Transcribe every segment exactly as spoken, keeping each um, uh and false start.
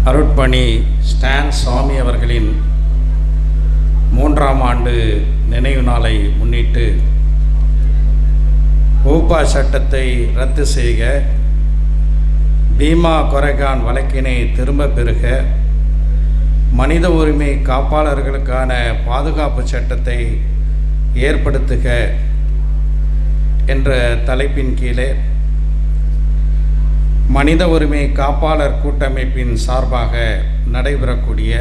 அருட்பணி ஸ்டான் சுவாமி அவர்களின் மூன்றாம் ஆண்டு நினைவு நாளை முன்னிட்டு ஊப்பா சட்டத்தை ரத்து செய்க, பீமா கொரைகான் வழக்கினை திரும்ப பெறுக, மனித உரிமை காப்பாளர்களுக்கான பாதுகாப்பு சட்டத்தை ஏற்படுத்துக என்ற தலைப்பின் கீழே மனித உரிமை காப்பாளர் கூட்டமைப்பின் சார்பாக நடைபெறக்கூடிய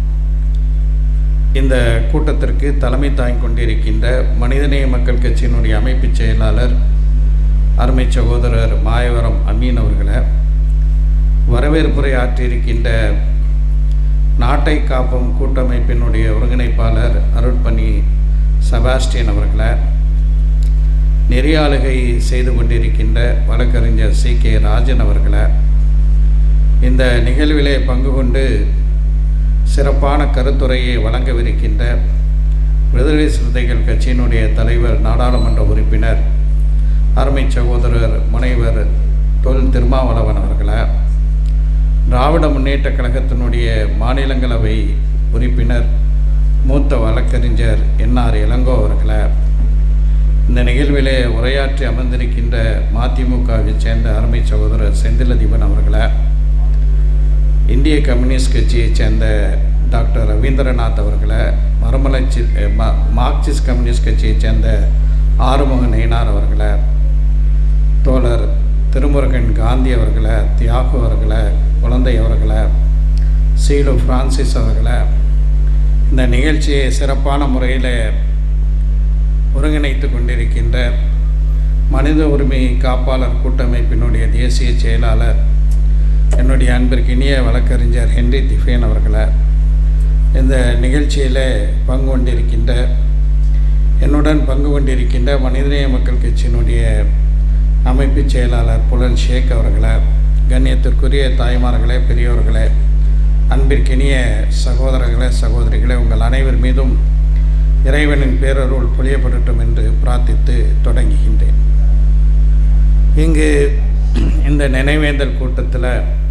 இந்த கூட்டத்திற்கு தலைமை தாங்கிக் கொண்டிருக்கின்ற மனிதநேய மக்கள் கட்சியினுடைய அமைப்பு செயலாளர் அருமை சகோதரர் மாயவரம் அமீன் அவர்களை, வரவேற்புரை ஆற்றியிருக்கின்ற நாட்டை காப்பும் கூட்டமைப்பினுடைய ஒருங்கிணைப்பாளர் அருட்பணி செபாஸ்டியன் அவர்களை, நெறியாளுகை செய்து கொண்டிருக்கின்ற வழக்கறிஞர் சி கே ராஜன் அவர்களை, இந்த நிகழ்விலே பங்கு கொண்டு சிறப்பான கருத்துரையை வழங்கவிருக்கின்ற விடுதலை சிறுத்தைகள் கட்சியினுடைய தலைவர் நாடாளுமன்ற உறுப்பினர் அருமை சகோதரர் முனைவர் தொல் திருமாவளவன் அவர்களை, திராவிட முன்னேற்ற கழகத்தினுடைய மாநிலங்களவை உறுப்பினர் மூத்த வழக்கறிஞர் என் ஆர் இளங்கோ அவர்களை, இந்த நிகழ்விலே உரையாற்றி அமர்ந்திருக்கின்ற மதிமுகவை சேர்ந்த அருமை சகோதரர் செந்திலதீபன் அவர்களை, இந்திய கம்யூனிஸ்ட் கட்சியைச் சேர்ந்த டாக்டர் ரவீந்திரநாத் அவர்களை, மறுமலர்ச்சி மார்க்சிஸ்ட் கம்யூனிஸ்ட் கட்சியைச் சேர்ந்த ஆறுமுக நயினார் அவர்களை, தோழர் திருமுருகன் காந்தி அவர்களை, தியாகு அவர்களை, குழந்தை அவர்களை, சீலு பிரான்சிஸ் அவர்களை, இந்த நிகழ்ச்சியை சிறப்பான முறையில் ஒருங்கிணைத்து கொண்டிருக்கின்ற மனித உரிமை காப்பாளர் கூட்டமைப்பினுடைய தேசிய செயலாளர் என்னுடைய அன்பிற்கு இனிய வழக்கறிஞர் ஹென்றி திஃபேன் அவர்களை, இந்த நிகழ்ச்சியில் பங்கு கொண்டிருக்கின்ற என்னுடன் பங்கு கொண்டிருக்கின்ற மனிதநேய மக்கள் கட்சியினுடைய அமைப்பு செயலாளர் புலன் ஷேக் அவர்களை, கண்ணியத்திற்குரிய தாய்மார்களே, பெரியோர்களே, அன்பிற்கினிய சகோதரர்களே, சகோதரிகளே, உங்கள் அனைவர் மீதும் இறைவனின் பேரருள் பொழியப்படட்டும் என்று பிரார்த்தித்து தொடங்குகின்றேன். இங்கு இந்த நினைவேந்தல் கூட்டத்தில்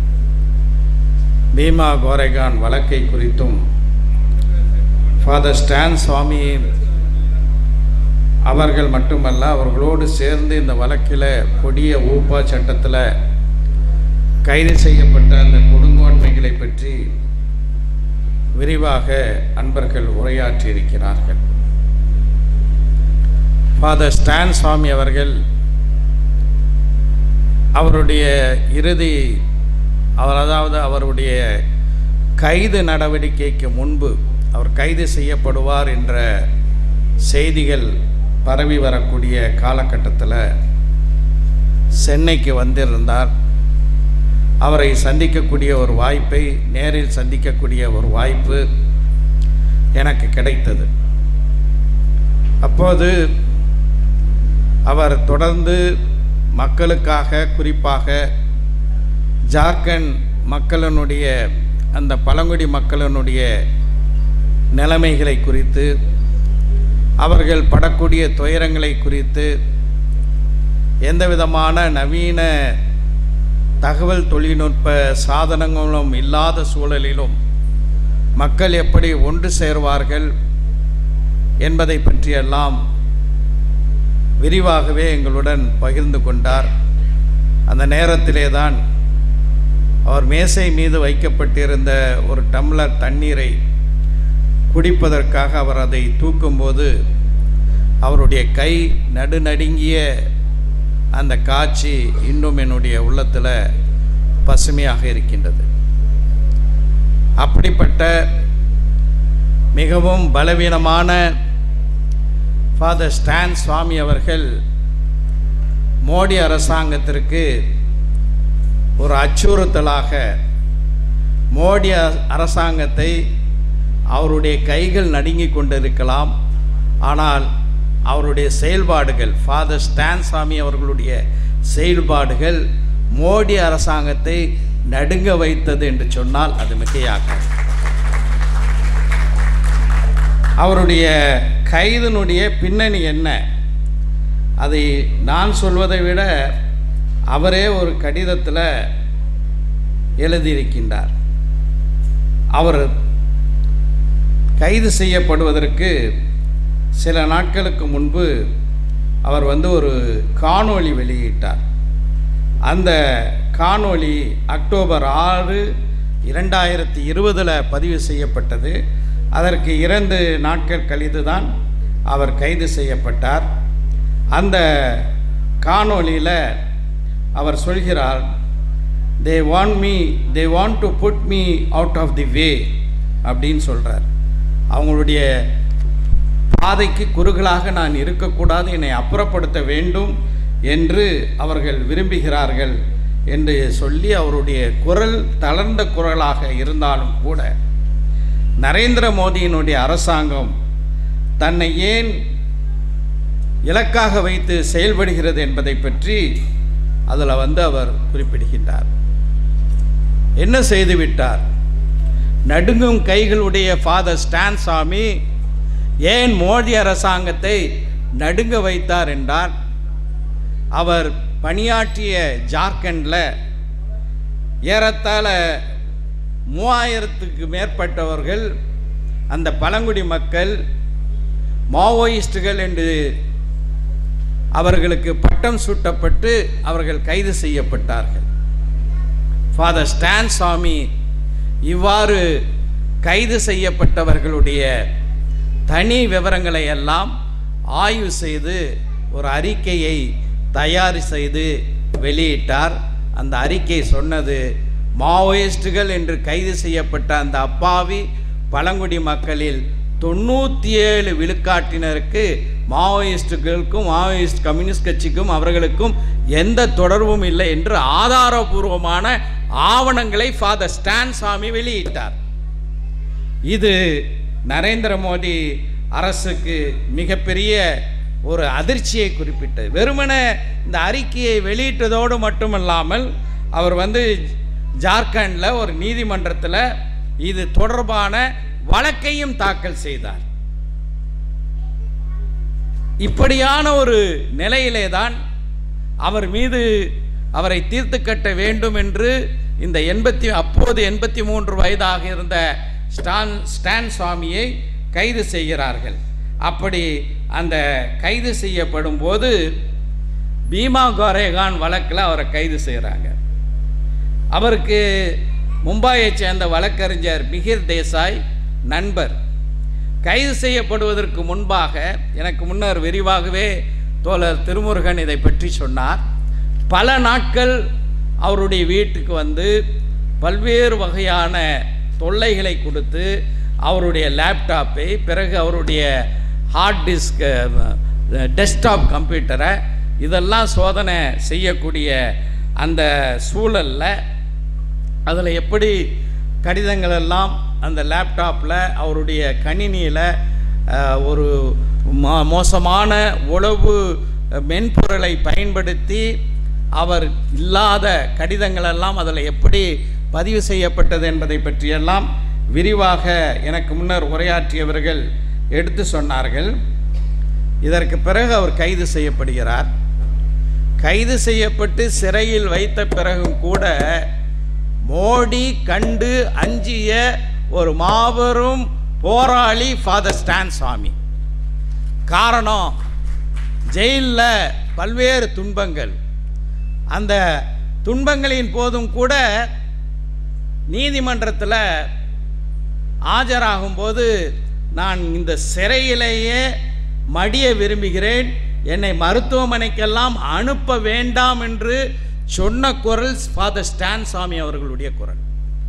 பீமா கோரைகான் வழக்கை குறித்தும் ஃபாதர் ஸ்டான் சுவாமி அவர்கள் மட்டுமல்ல, அவர்களோடு சேர்ந்து இந்த வழக்கில் கொடிய ஊப்பா சட்டத்தில் கைது செய்யப்பட்ட அந்த கொடுங்கோன்மைகளை பற்றி விரிவாக அன்பர்கள் உரையாற்றியிருக்கிறார்கள். ஃபாதர் ஸ்டான் சுவாமி அவர்கள் அவருடைய இறுதி அவர் அதாவது அவருடைய கைது நடவடிக்கைக்கு முன்பு அவர் கைது செய்யப்படுவார் என்ற செய்திகள் பரவி வரக்கூடிய காலகட்டத்தில் சென்னைக்கு வந்திருந்தார். அவரை சந்திக்கக்கூடிய ஒரு வாய்ப்பை, நேரில் சந்திக்கக்கூடிய ஒரு வாய்ப்பு எனக்கு கிடைத்தது. அப்போது அவர் தொடர்ந்து மக்களுக்காக, குறிப்பாக ஜார்க்கண்ட் மக்களினுடைய அந்த பழங்குடி மக்களினுடைய நிலைமைகளை குறித்து, அவர்கள் படக்கூடிய துயரங்களை குறித்து, எந்த விதமான நவீன தகவல் தொழில்நுட்ப சாதனங்களும் இல்லாத சூழலிலும் மக்கள் எப்படி ஒன்று சேர்வார்கள் என்பதை பற்றியெல்லாம் விரிவாகவே எங்களுடன் பகிர்ந்து கொண்டார். அந்த நேரத்திலே தான் அவர் மேசை மீது வைக்கப்பட்டிருந்த ஒரு டம்ளர் தண்ணீரை குடிப்பதற்காக அவர் அதை தூக்கும்போது அவருடைய கை நடுநடுங்கிய அந்த காட்சி இன்னும் என்னுடைய உள்ளத்தில் பசுமையாக இருக்கின்றது. அப்படிப்பட்ட மிகவும் பலவீனமான ஃபாதர் ஸ்டான் சுவாமி அவர்கள் மோடி அரசாங்கத்திற்கு ஒரு அச்சுறுத்தலாக, மோடி அரசாங்கத்தை அவருடைய கைகள் நடுங்கிக் கொண்டிருக்கலாம், ஆனால் அவருடைய செயல்பாடுகள், ஃபாதர் ஸ்டான் சாமி அவர்களுடைய செயல்பாடுகள் மோடி அரசாங்கத்தை நடுங்க வைத்தது என்று சொன்னால் அது மிகையாக. அவருடைய கைதினுடைய பின்னணி என்ன, அதை நான் சொல்வதை விட அவரே ஒரு கடிதத்தில் எழுதியிருக்கின்றார். அவர் கைது செய்யப்படுவதற்கு சில நாட்களுக்கு முன்பு அவர் வந்து ஒரு காணொளி வெளியிட்டார். அந்த காணொளி அக்டோபர் ஆறு இரண்டாயிரத்தி இருபதில் பதிவு செய்யப்பட்டது. அதற்கு இரண்டு நாட்கள் கழித்து தான் அவர் கைது செய்யப்பட்டார். அந்த காணொளியில் அவர் சொல்கிறார், they want me they want to put me out of the way அப்படின்னு சொல்கிறார். அவங்களுடைய பாதைக்கு குறுகலாக நான் இருக்கக்கூடாது, என்னை அப்புறப்படுத்த வேண்டும் என்று அவர்கள் விரும்புகிறார்கள் என்று சொல்லி அவருடைய குரல் தளர்ந்த குரலாக இருந்தாலும் கூட நரேந்திர மோடியினுடைய அரசாங்கம் தன்னை ஏன் இலக்காக வைத்து செயல்படுகிறது என்பதை பற்றி அதில் வந்து அவர் குறிப்பிடுகின்றார். என்ன செய்துவிட்டார்? நடுங்கும் கைகளுடைய ஃபாதர் ஸ்டான் சாமி ஏன் மோடி அரசாங்கத்தை நடுங்க வைத்தார் என்றால், அவர் பணியாற்றிய ஜார்க்கண்டில் ஏறத்தாழ மூவாயிரத்துக்கு மேற்பட்டவர்கள் அந்த பழங்குடி மக்கள் மாவோயிஸ்டுகள் என்று அவர்களுக்கு பட்டம் சூட்டப்பட்டு அவர்கள் கைது செய்யப்பட்டார்கள். ஃபாதர் ஸ்டான் சாமி இவ்வாறு கைது செய்யப்பட்டவர்களுடைய தனி விவரங்களை எல்லாம் ஆய்வு செய்து ஒரு அறிக்கையை தயார் செய்து வெளியிட்டார். அந்த அறிக்கை சொன்னது, மாவோயிஸ்டுகள் என்று கைது செய்யப்பட்ட அந்த அப்பாவி பழங்குடி மக்களில் தொண்ணூற்றி ஏழு விழுக்காட்டினருக்கு மாவோயிஸ்டுகளுக்கும் மாவோயிஸ்ட் கம்யூனிஸ்ட் கட்சிக்கும் அவர்களுக்கும் எந்த தொடர்பும் இல்லை என்று ஆதாரபூர்வமான ஆவணங்களை ஃபாதர் ஸ்டான் சாமி வெளியிட்டார். இது நரேந்திர மோடி அரசுக்கு மிகப்பெரிய ஒரு அதிர்ச்சியை குறிப்பிட்டது. வெறுமனே இந்த அறிக்கையை வெளியிட்டதோடு மட்டுமல்லாமல் அவர் வந்து ஜார்க்கண்டில் ஒரு நீதிமன்றத்தில் இது தொடர்பான வழக்கையும் தாக்கல் செய்தார். இப்படியான ஒரு நிலையிலே தான் அவர் மீது அவரை தீர்த்து கட்ட வேண்டும் என்று இந்த எண்பத்தி அப்போது எண்பத்தி மூன்று வயதாக இருந்த ஸ்டான் ஸ்டான் சுவாமியை கைது செய்கிறார்கள். அப்படி அந்த கைது செய்யப்படும் போது பீமா கோரேகான் வழக்கில் அவரை கைது செய்கிறாங்க. அவருக்கு மும்பையை சேர்ந்த வழக்கறிஞர் மிகிர் தேசாய் நண்பர். கைது செய்யப்படுவதற்கு முன்பாக எனக்கு முன்னர் விரிவாகவே தோழர் திருமுருகன் இதை பற்றி சொன்னார். பல நாட்கள் அவருடைய வீட்டுக்கு வந்து பல்வேறு வகையான தொல்லைகளை கொடுத்து அவருடைய லேப்டாப்பை, பிறகு அவருடைய ஹார்ட் டிஸ்க், டெஸ்க்டாப் கம்ப்யூட்டரை இதெல்லாம் சோதனை செய்யக்கூடிய அந்த சூழலில் அதில் எப்படி கடிதங்கள் எல்லாம் அந்த லேப்டாப்பில் அவருடைய கணினியில் ஒரு மோசமான உளவு மென்பொருளை பயன்படுத்தி அவர் இல்லாத கடிதங்களெல்லாம் அதில் எப்படி பதிவு செய்யப்பட்டது என்பதை பற்றியெல்லாம் விரிவாக எனக்கு முன்னர் உரையாற்றியவர்கள் எடுத்து சொன்னார்கள். இதற்கு பிறகு அவர் கைது செய்யப்படுகிறார். கைது செய்யப்பட்டு சிறையில் வைத்த பிறகும் கூட மோடி கண்டு அஞ்சிய ஒரு மாபெரும் போராளி ஃபாதர் ஸ்டான் சாமி. காரணம், ஜெயிலில் பல்வேறு துன்பங்கள், அந்த துன்பங்களின் போதும் கூட நீதிமன்றத்தில் ஆஜராகும்போது நான் இந்த சிறையிலேயே மடிய விரும்புகிறேன், என்னை மருத்துவமனைக்கெல்லாம் அனுப்ப வேண்டாம் என்று சொன்ன குரல் ஃபாதர் ஸ்டான் சாமி அவர்களுடைய குரல்.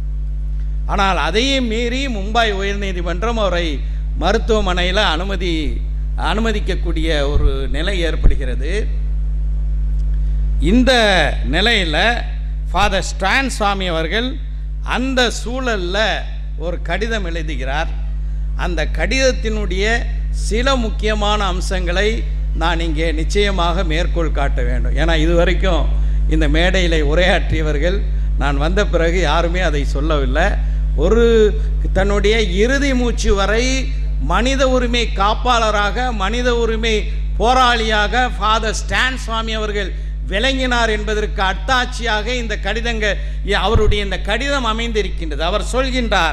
ஆனால் அதையும் மீறி மும்பை உயர்நீதிமன்றம் அவரை மருத்துவமனையில் அனுமதி அனுமதிக்கக்கூடிய ஒரு நிலை ஏற்படுகிறது. இந்த நிலையில் ஃபாதர் ஸ்டான் சாமி அவர்கள் அந்த சூழலில் ஒரு கடிதம் எழுதுகிறார். அந்த கடிதத்தினுடைய சில முக்கியமான அம்சங்களை நான் இங்கே நிச்சயமாக மேற்கோள் காட்ட வேண்டும். ஏன்னா இதுவரைக்கும் இந்த மேடையில் உரையாற்றியவர்கள் நான் வந்த பிறகு யாருமே அதை சொல்லவில்லை. ஒரு தன்னுடைய இறுதி மூச்சு வரை மனித உரிமை காப்பாளராக, மனித உரிமை போராளியாக ஃபாதர் ஸ்டான் சுவாமி அவர்கள் விளங்கினார் என்பதற்கு அத்தாட்சியாக இந்த கடிதங்கள், அவருடைய இந்த கடிதம் அமைந்திருக்கின்றது. அவர் சொல்கின்றார்,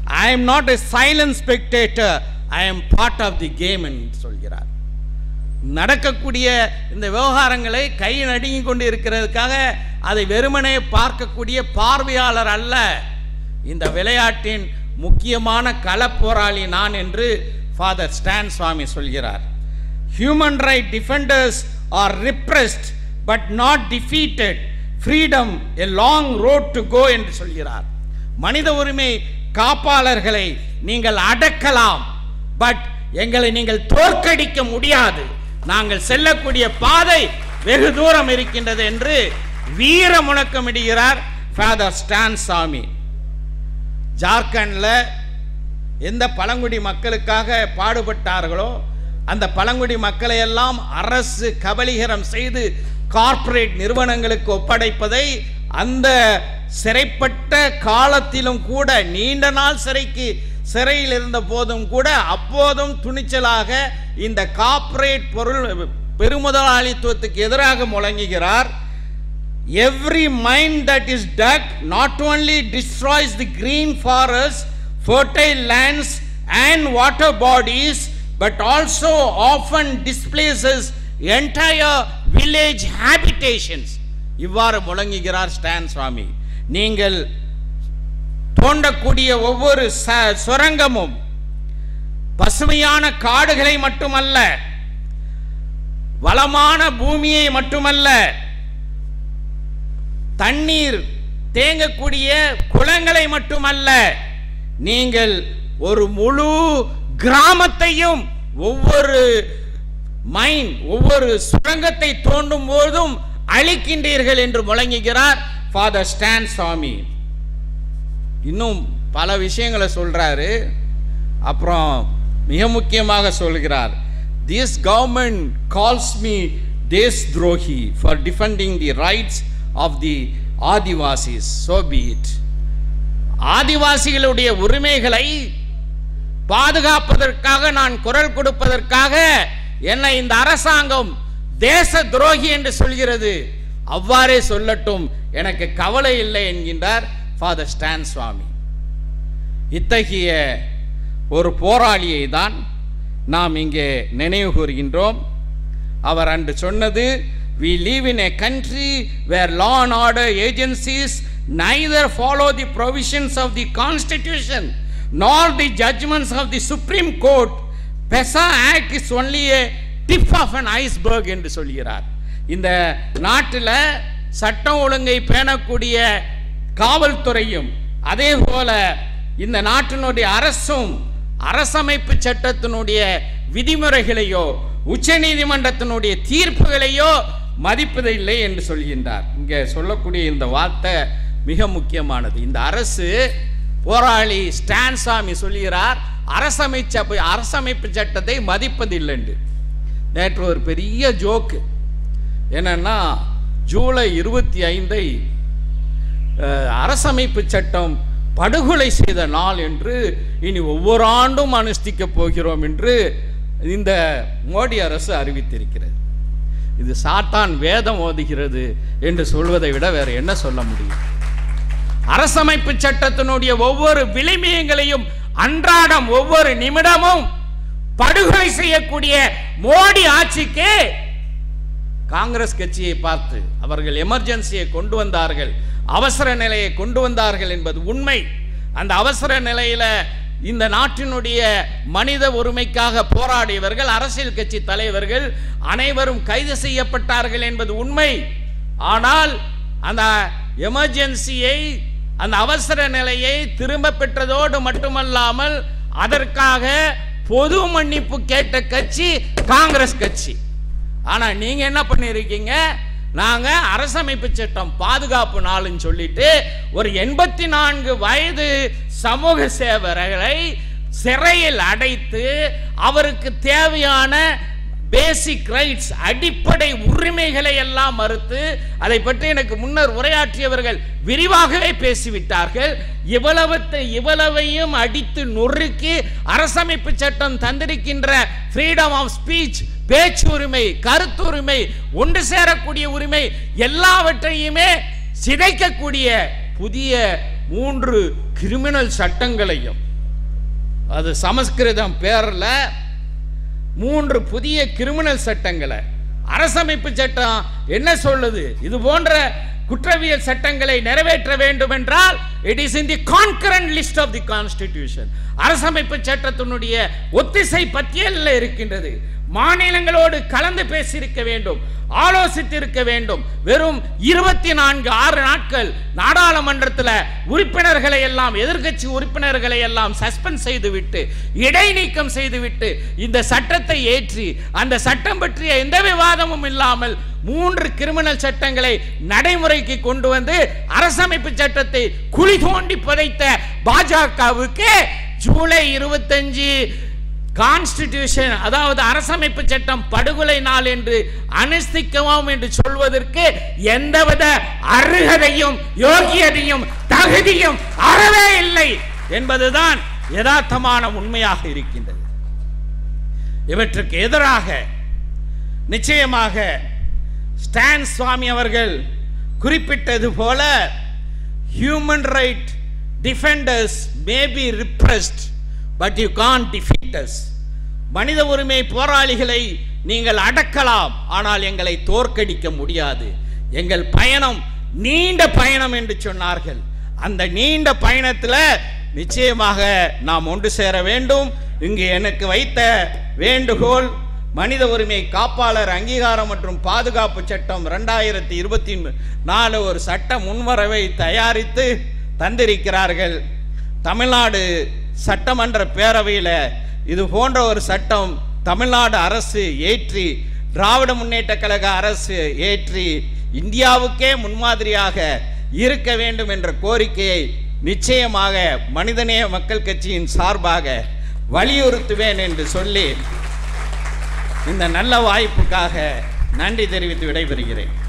I am not a silent spectator, I am part of the game என்று சொல்கிறார். நடக்கக்கூடிய இந்த விவகாரங்களை கை நடுங்கி கொண்டு இருக்கிறதுக்காக அதை வெறுமனே பார்க்கக்கூடிய பார்வையாளர் அல்ல, இந்த விளையாட்டின் முக்கியமான களப்போராளி நான் என்று ஃபாதர் ஸ்டான் சுவாமி சொல்கிறார். Human right defenders are repressed but not defeated. Freedom a long road to go என்று சொல்கிறார். மனித உரிமை காப்பாளர்களை நீங்கள் அடக்கலாம், பட் எங்களை நீங்கள் தோற்கடிக்க முடியாது, நாங்கள் செல்லக்கூடிய பாதை வெகு தூரம் இருக்கின்றது என்று வீர முழக்கமிடுகிறார் ஃபாதர் ஸ்டான் சாமி. ஜார்க்கண்ட்ல எந்த பழங்குடி மக்களுக்காக பாடுபட்டார்களோ அந்த பழங்குடி மக்களை எல்லாம் அரசு கபலீகரம் செய்து கார்ப்பரேட் நிறுவனங்களுக்கு ஒப்படைப்பதை அந்த சிறைப்பட்ட காலத்திலும் கூட, நீண்ட நாள் சிறைக்கு சிறையில் இருந்த போதும் கூட அப்போதும் துணிச்சலாக இந்த கார்ப்பரேட் பொருள் பெருமுதலாளித்துவத்துக்கு எதிராக முழங்குகிறார். Every mine that is dug not only destroys the green forests, fertile lands and water bodies, but also often displaces entire village habitations. இவ்வாறு முழங்குகிறார் ஸ்டான் சுவாமி. நீங்கள் தோண்டக்கூடிய ஒவ்வொரு சுரங்கமும் பசுமையான காடுகளை மட்டுமல்ல, வளமான பூமியை மட்டுமல்ல, தண்ணீர் தேங்கக்கூடிய குளங்களை மட்டுமல்ல, நீங்கள் ஒரு முழு கிராமத்தையும் ஒவ்வொரு மைன் ஒவ்வொரு சுரங்கத்தை தோண்டும் போதும் அழிக்கின்றீர்கள் என்று முழங்குகிறார் ஃபாதர் ஸ்டான் சுவாமி. இன்னும் பல விஷயங்களை சொல்றாரு. அப்புறம் மிக முக்கியமாக சொல்கிறார், this government calls me desdrohi for defending the rights of the Adivasis, so be it. ஆதிவாசிகளுடைய உரிமைகளை பாதுகாப்பதற்காக நான் குரல் கொடுப்பதற்காக என்னை இந்த அரசாங்கம் தேச துரோகி என்று சொல்கிறது, அவ்வாறே சொல்லட்டும், எனக்கு கவலை இல்லை என்கின்றார் ஃபாதர் ஸ்டான் சுவாமி. இத்தகைய ஒரு போராளியை தான் நாம் இங்கே நினைவு கூறுகின்றோம். அவர் அன்று சொன்னது, we live in a country where law and order agencies neither follow the provisions of the constitution nor the judgments of the Supreme Court. PESA Act is only a tip of an iceberg என்று சொல்கிறார். இந்த நாட்டில் சட்டம் ஒழுங்கை பேணக்கூடிய காவல்துறையும் அதே போல இந்த நாட்டினுடைய அரசும் அரசமைப்பு சட்டத்தினுடைய விதிமுறைகளையோ உச்ச நீதிமன்றத்தினுடைய தீர்ப்புகளையோ மதிப்பதில்லை என்று சொல்கின்றார். இங்கே சொல்லக்கூடிய இந்த வார்த்தை மிக முக்கியமானது. இந்த அரசு போராளி ஸ்டான் சாமி சொல்கிறார், அரசமைப்பு அரசமைப்பு சட்டத்தை மதிப்பதில்லை என்று. நேற்று ஒரு பெரிய ஜோக்கு என்னன்னா, ஜூலை இருபத்தி ஐந்தை அரசமைப்பு சட்டம் படுகொலை செய்த நாள் என்று இனி ஒவ்வொரு ஆண்டும் அனுஷ்டிக்கப் போகிறோம் என்று இந்த மோடி அரசு அறிவித்திருக்கிறது. இது சாத்தான் வேதம் ஓதுகிறது என்று சொல்வதை விட வேற என்ன சொல்ல முடியும்? அரசமைப்பு சட்டத்தினுடைய ஒவ்வொரு விளிமியங்களையும் அன்றாடம் ஒவ்வொரு நிமிடமும் படுகொலை செய்யக்கூடிய மோடி ஆட்சிக்கு காங்கிரஸ் கட்சியை பார்த்து அவர்கள் எமர்ஜென்சியை கொண்டு வந்தார்கள், அவசர நிலையை கொண்டு வந்தார்கள் என்பது உண்மை. அந்த அவசர நிலையில இந்த நாட்டினுடைய மனித உரிமைக்காக போராடியவர்கள், அரசியல் கட்சி தலைவர்கள் அனைவரும் கைது செய்யப்பட்டார்கள் என்பது உண்மை. ஆனால் அந்த எமர்ஜென்சியை, அந்த அவசர நிலையை திரும்ப பெற்றதோடு மட்டுமல்லாமல் அதற்காக பொது மன்னிப்பு கேட்ட கட்சி காங்கிரஸ் கட்சி. ஆனா நீங்க என்ன பண்ணிருக்கீங்க? நாங்க அரசமைப்பு சட்டம் பாதுகாப்பு நாள்னு சொல்லிட்டு ஒரு எண்பத்தி நான்கு வயது சமூக சேவகர்களை சிறையில் அடைத்து அவருக்கு தேவையான பேசிக் ரைட்ஸ், அடிப்படை உரிமைகளை எல்லாம் மறுத்து, அதை பற்றி எனக்கு முன்னர் உரையாற்றியவர்கள் விரிவாகவே பேசிவிட்டார்கள். இவ்வளவு இவ்வளவையும் அடித்து நொறுக்கி அரசமைப்பு சட்டம் தந்திருக்கின்ற ஃப்ரீடம் ஆஃப் ஸ்பீச், பேச்சு உரிமை, கருத்துரிமை, ஒன்று சேரக்கூடிய உரிமை எல்லாவற்றையுமே சிதைக்கக்கூடிய புதிய மூன்று கிரிமினல் சட்டங்களையும் அது சமஸ்கிருதம் பேரில் மூன்று புதிய கிரிமினல் சட்டங்களை அரசமைப்பு சட்டம் என்ன சொல்லுது? இது போன்ற குற்றவியல் சட்டங்களை நிறைவேற்ற வேண்டும் என்றால் it is in the concurrent list of the constitution. அரசமைப்பு சட்டத்தினுடைய ஒத்திசை பட்டியலில் இருக்கின்றது. மாநிலங்களோடு கலந்து பேசியிருக்க வேண்டும், ஆலோசித்திருக்க வேண்டும். வெறும் இருபத்தி நான்கு ஆறு நாட்கள் நாடாளுமன்றத்தில் உறுப்பினர்களை எல்லாம், எதிர்க்கட்சி உறுப்பினர்களை எல்லாம் சஸ்பெண்ட் செய்துவிட்டு, இடைநீக்கம் செய்துவிட்டு இந்த சட்டத்தை ஏற்றி அந்த சட்டம் பற்றிய எந்த விவாதமும் இல்லாமல் மூன்று கிரிமினல் சட்டங்களை நடைமுறைக்கு கொண்டு வந்து அரசமைப்பு சட்டத்தை குழி தோண்டி புதைத்த பாஜகவுக்கு ஜூலை இருபத்தஞ்சு கான்ஸ்டிடியூஷன், அதாவது அரசமைப்பு சட்டம் படுகொலை நாள் என்று அனுஷ்டிக்கவும் என்று சொல்வதற்கு எந்தவித அருகதையும் யோகியதையும் தகுதியும் அறவே இல்லை என்பதுதான் யதார்த்தமான உண்மையாக இருக்கின்றது. இவற்றுக்கு எதிராக நிச்சயமாக ஸ்டான் சுவாமி அவர்கள் குறிப்பிட்டது போல human right defenders may be repressed but you can't defeat us. மனித உரிமை போராளிகளை நீங்கள் அடக்கலாம், ஆனால் எங்களை தோற்கடிக்க முடியாது. எங்கள் பயணம் நீண்ட பயணம் என்று சொன்னார்கள். அந்த நீண்ட பயணத்தில் நிச்சயமாக நாம் ஒன்று சேர வேண்டும். இங்கு எனக்கு வைத்த வேண்டுகோள், மனித உரிமை காப்பாளர் அங்கீகாரம் மற்றும் பாதுகாப்பு சட்டம் ரெண்டாயிரத்தி இருபத்தி நாலு ஒரு சட்ட முன்வரவை தயாரித்து தந்திருக்கிறார்கள். தமிழ்நாடு சட்டமன்ற பேரவையில் இது போன்ற ஒரு சட்டம் தமிழ்நாடு அரசு ஏற்றி, திராவிட முன்னேற்ற கழக அரசு ஏற்றி இந்தியாவுக்கே முன்மாதிரியாக இருக்க வேண்டும் என்ற கோரிக்கையை நிச்சயமாக மனிதநேய மக்கள் கட்சியின் சார்பாக வலியுறுத்துவேன் என்று சொல்லி இந்த நல்ல வாய்ப்புக்காக நன்றி தெரிவித்து விடைபெறுகிறேன்.